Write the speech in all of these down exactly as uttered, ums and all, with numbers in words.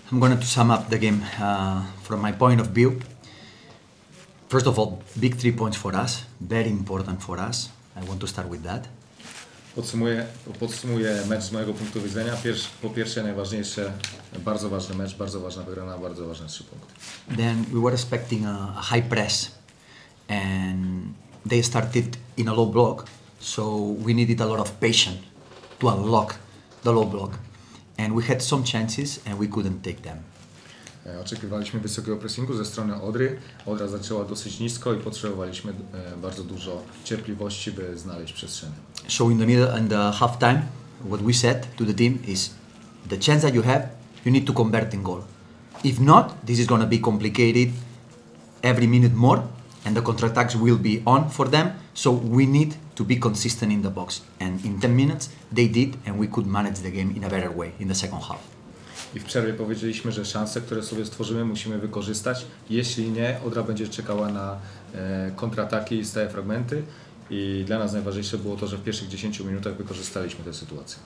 I'm going to sum up the game uh, from my point of view. First of all, big three points for us, very important for us. I want to start with that. Podsumuję, podsumuję mecz z mojego punktu widzenia. Pierwszy, po pierwsze, najważniejsze, bardzo ważny mecz, bardzo ważna wygrana, bardzo ważne trzy punkty. Then we were expecting a, a high press, and they started in a low block, so we needed a lot of patience to unlock the low block. And we had some chances, and we couldn't take them. Oczekiwaliśmy wysokiego pressingu ze strony Odry. Odra zaczęła dosyć nisko i potrzebowaliśmy bardzo dużo cierpliwości, by znaleźć przestrzeń. So in the middle and the half time, what we said to the team is, the chance that you have, you need to convert in goal. If not, this is going to be complicated every minute more, and the counterattacks will be on for them. So we need to be consistent in the box. And in ten minutes, they did, and we could manage the game in a better way in the second half. I w przerwie powiedzieliśmy, że szanse, które sobie stworzymy, musimy wykorzystać. Jeśli nie, Odra będzie czekała na e, kontrataki i stałe fragmenty. I dla nas najważniejsze było to, że w pierwszych dziesięciu minutach wykorzystaliśmy tę sytuację.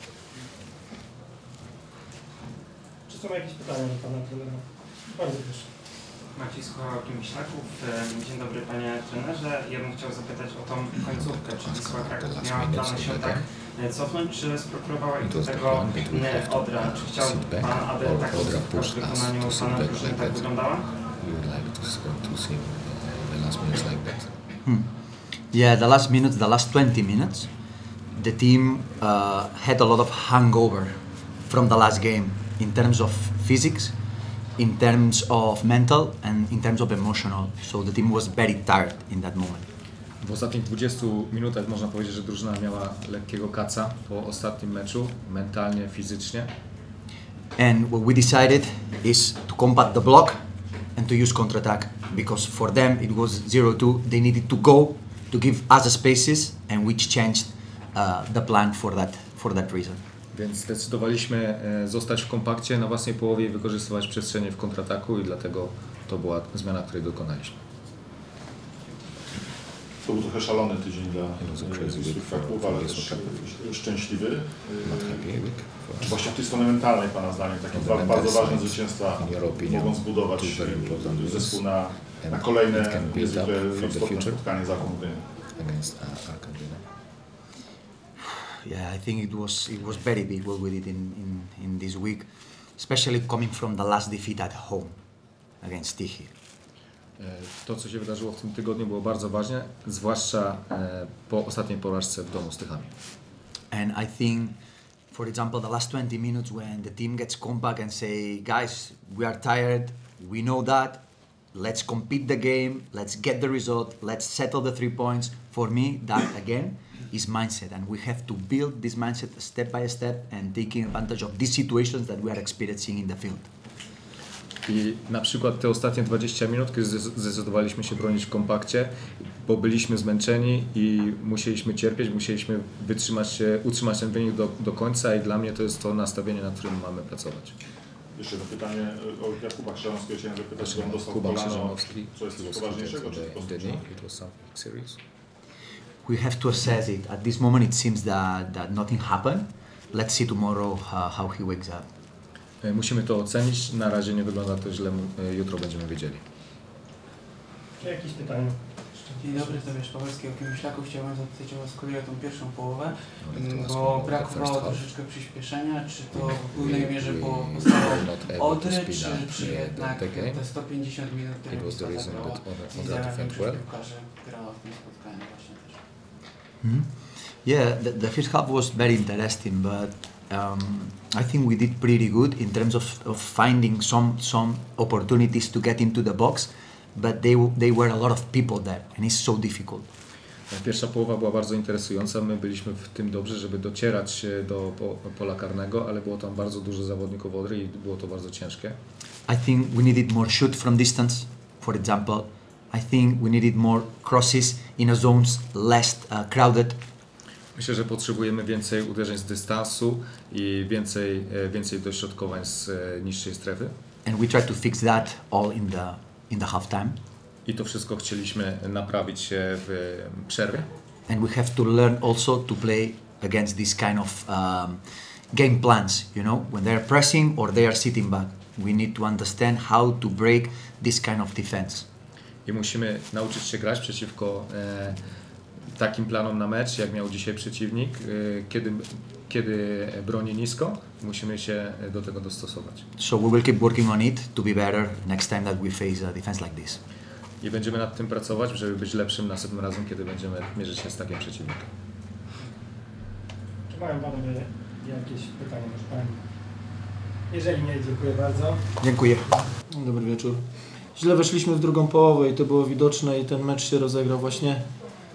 Czy są jakieś pytania do pana trenera? Bardzo proszę. Maciej Skła-Kimiślaków. Dzień dobry panie trenerze. Ja bym chciał zapytać o tą końcówkę, czy Wisła Kraków miała plan się tak cofnąć, czy sprowokowała ich do tego Odra? Czy chciał pan, aby ta końcówka w wykonaniu pana drużyny tak wyglądała? Hmm. Yeah, the last minutes, the last twenty minutes, the team uh, had a lot of hangover from the last game in terms of physics, in terms of mental, and in terms of emotional. So the team was very tired in that moment. W ostatnich dwudziestu minutach można powiedzieć, że drużyna miała lekkiego kaca po ostatnim meczu, mentalnie, fizycznie. And what we decided is to combat the block and to use counter-attack, because for them it was zero two. They needed to go to give us spaces, and we changed uh, the plan for that for that reason. Więc zdecydowaliśmy zostać w kompakcie na własnej połowie i wykorzystywać przestrzenie w kontrataku, i dlatego to była zmiana, której dokonaliśmy. To był trochę szalony tydzień dla Wisły Kraków, ale też szczęśliwy. Właśnie w tej stronie mentalnej pana zdaniem takie dwa bardzo ważne zwycięstwa mogą zbudować zespół na, na kolejne niezwykle istotne spotkanie za Arkadyną. Yeah, I think it was it was very big what we did in, in, in this week, especially coming from the last defeat at home against Tychy. To, co się wydarzyło w tym tygodniu, było bardzo ważne, zwłaszcza po ostatniej porażce w domu z Tychami. And I think, for example, the last twenty minutes when the team gets compact and say, guys, we are tired, we know that, let's compete the game, let's get the result, let's settle the three points. For me, that again is mindset, and we have to build this mindset step by step and taking advantage of these situations that we are experiencing in the field. I na przykład te ostatnie dwadzieścia minut, kiedy zdecydowaliśmy się bronić w kompakcie, bo byliśmy zmęczeni i musieliśmy cierpieć, musieliśmy wytrzymać się, utrzymać ten wynik do, do końca, i dla mnie to jest to nastawienie, nad którym mamy pracować. Jeszcze jedno pytanie o Jakuba Krzyżanowskiego. Chciałem zapytać, czy on dostał kolano, co jest coś poważniejszego, czy po prostu? We have to assess it. At this moment it seems that, that nothing happened. Let's see tomorrow uh, how he wakes up. Musimy to ocenić. Na razie nie wygląda to źle. Jutro będziemy wiedzieli. Czy jakieś pytania? Dzień dobry, Tobiasz Pawelski, o Kimiślaków. Chciałbym zapytać o Was kolei o tą pierwszą połowę, bo brakowało troszeczkę przyspieszenia. Czy to w głównej mierze było postawą Odry, czy, czy jednak te sto pięćdziesiąt minut, które Wisła zagrała, widziałem większość piłkarzy grała w tym spotkaniu właśnie też. Hmm? Yeah, the, the first half was very interesting, but um, I think we did pretty good in terms of, of finding some some opportunities to get into the box, but they they were a lot of people there, and it's so difficult. Pierwsza połowa była bardzo interesująca. My byliśmy w tym dobrzy, żeby docierać do pola karnego, ale było tam bardzo dużo zawodników Odry i było to bardzo ciężkie. I think we needed more shoot from distance, for example. I think we needed more crosses in a zones less uh, crowded. Myślę, że potrzebujemy więcej uderzeń z dystansu i więcej, więcej dośrodkowań z niższej strefy. And we tried to fix that all in the in the half time. I to wszystko chcieliśmy naprawić w przerwie. And we have to learn also to play against this kind of um, game plans, you know, when they are pressing or they are sitting back. we need to understand how to break this kind of defense. I musimy nauczyć się grać przeciwko e, takim planom na mecz, jak miał dzisiaj przeciwnik, e, kiedy, kiedy broni nisko, musimy się do tego dostosować. So we will keep working on it to be better next time that we face a defense like this. I będziemy nad tym pracować, żeby być lepszym następnym razem, kiedy będziemy mierzyć się z takim przeciwnikiem. Czy mają panowie jakieś pytania, może pani? Jeżeli nie, dziękuję bardzo. Dziękuję. Dobry wieczór. Źle weszliśmy w drugą połowę i to było widoczne i ten mecz się rozegrał właśnie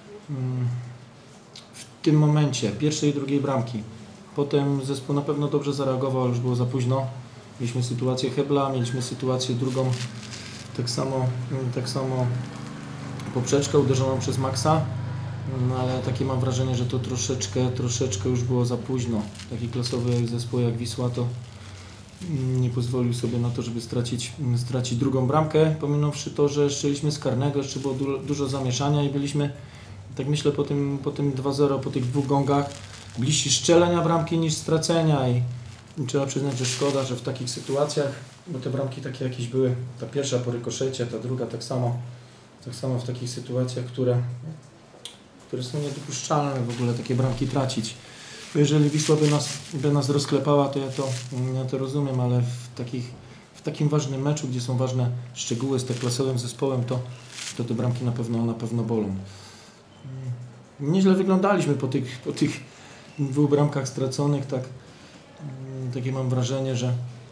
w tym momencie, pierwszej i drugiej bramki. Potem zespół na pewno dobrze zareagował, ale już było za późno. Mieliśmy sytuację Hebla, mieliśmy sytuację drugą, tak samo, tak samo poprzeczkę uderzoną przez Maxa, no ale takie mam wrażenie, że to troszeczkę, troszeczkę już było za późno. Taki klasowy zespół jak Wisła to nie pozwolił sobie na to, żeby stracić, stracić drugą bramkę, pominąwszy to, że strzeliśmy z karnego, jeszcze było du dużo zamieszania i byliśmy, tak myślę, po tym, po tym dwa zero, po tych dwóch gongach, bliżsi strzelenia bramki niż stracenia i, i trzeba przyznać, że szkoda, że w takich sytuacjach, bo te bramki takie jakieś były, ta pierwsza po rykoszecie, ta druga tak samo, tak samo w takich sytuacjach, które, które są niedopuszczalne w ogóle takie bramki tracić. Jeżeli Wisła by nas, by nas rozklepała, to ja to, ja to rozumiem, ale w, takich, w takim ważnym meczu, gdzie są ważne szczegóły z tak klasowym zespołem, to, to te bramki na pewno, na pewno bolą. Nieźle wyglądaliśmy po tych, po tych dwóch bramkach straconych, tak, takie mam wrażenie, że,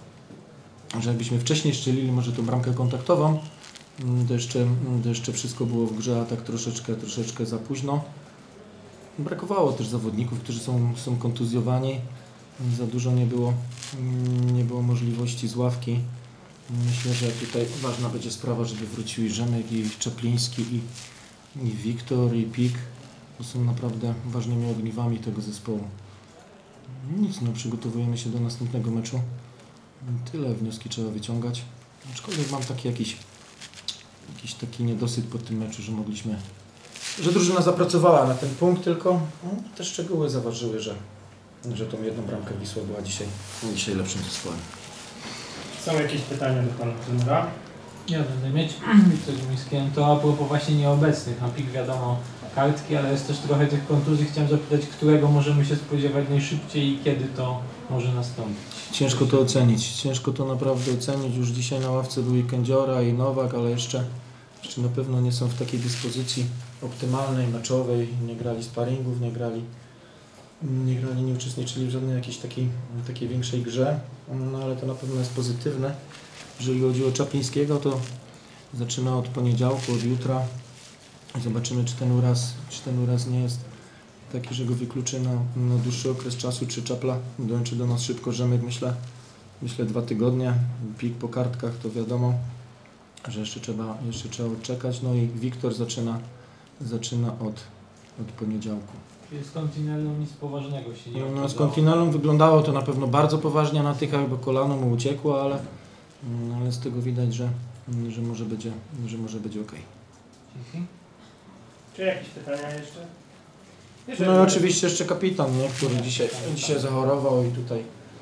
że jakbyśmy wcześniej strzelili może tą bramkę kontaktową, to jeszcze, to jeszcze wszystko było w grze, a tak troszeczkę, troszeczkę za późno. Brakowało też zawodników, którzy są, są kontuzjowani. Za dużo nie było, nie było możliwości z ławki. Myślę, że tutaj ważna będzie sprawa, żeby wrócił i Rzemek, i Czapliński, i, i Wiktor, i Pik. To są naprawdę ważnymi ogniwami tego zespołu. Nic, no przygotowujemy się do następnego meczu. Tyle wnioski trzeba wyciągać. Aczkolwiek mam taki jakiś, jakiś taki niedosyt po tym meczu, że mogliśmy że drużyna zapracowała na ten punkt, tylko no, te szczegóły zaważyły, że, że tą jedną bramkę Wisła była dzisiaj, dzisiaj lepszym zespołem. Są jakieś pytania do pana trenera? Ja będę mieć Wiktor Mińskiego. To a propos właśnie nieobecnych. Na pik wiadomo kartki, ale jest też trochę tych kontuzji. Chciałem zapytać, którego możemy się spodziewać najszybciej i kiedy to może nastąpić? Ciężko to ocenić. Ciężko to naprawdę ocenić. Już dzisiaj na ławce był i Kędziora, i Nowak, ale jeszcze, jeszcze na pewno nie są w takiej dyspozycji optymalnej, meczowej. Nie grali sparingów, nie grali, nie grali, nie uczestniczyli w żadnej jakiejś takiej, takiej większej grze. No ale to na pewno jest pozytywne. Jeżeli chodzi o Czaplińskiego, to zaczyna od poniedziałku, od jutra. Zobaczymy, czy ten uraz, czy ten uraz nie jest taki, że go wykluczy na, na dłuższy okres czasu, czy Czapla dołączy do nas szybko. Rzemek, myślę, myślę dwa tygodnie. Pik po kartkach, to wiadomo, że jeszcze trzeba, jeszcze trzeba odczekać. No i Wiktor zaczyna, zaczyna od, od poniedziałku. Czyli z Continellą nic poważnego się nie okazało. No, z Continellą wyglądało to na pewno bardzo poważnie na tykach, bo kolano mu uciekło, ale, ale z tego widać, że, że może będzie, że może będzie ok. Dzięki. Czy jakieś pytania jeszcze? No i oczywiście jeszcze kapitan, nie? Który dzisiaj, dzisiaj zachorował i tutaj,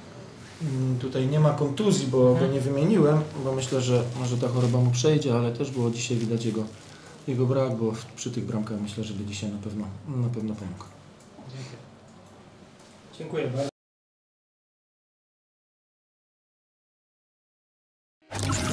tutaj nie ma kontuzji, bo go nie wymieniłem, bo myślę, że może ta choroba mu przejdzie, ale też było dzisiaj widać jego, jego brak, bo przy tych bramkach myślę, że by dzisiaj na pewno, na pewno pomógł. Dziękuję. Dziękuję bardzo.